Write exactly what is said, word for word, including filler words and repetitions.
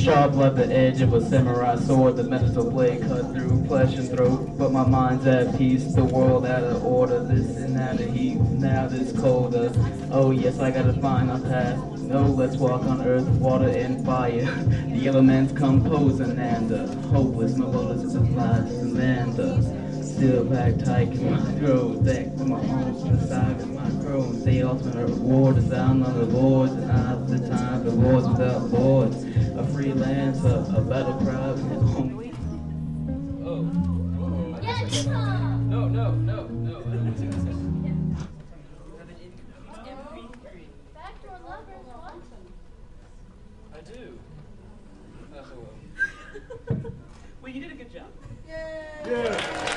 sharp like the edge of a samurai sword. The mental blade cut through flesh and throat. But my mind's at peace, the world out of order. This and now the heat, now this colder. Oh yes, I gotta find a path. No, let's walk on earth, water and fire. The elements composing and uh, hopeless. My bullets is a fly to the land. Uh, still back tight in my throat. Back to my arms to the side of my crown. They ultimate reward is down on the lords. And I have the time, the lords without lords. A freelancer, a battle cry in his home. Oh. Yes, no, no, no, no. I don't want to say that. Backdoor lovers, what? I do. Not so well. Well, you did a good job. Yay! Yeah.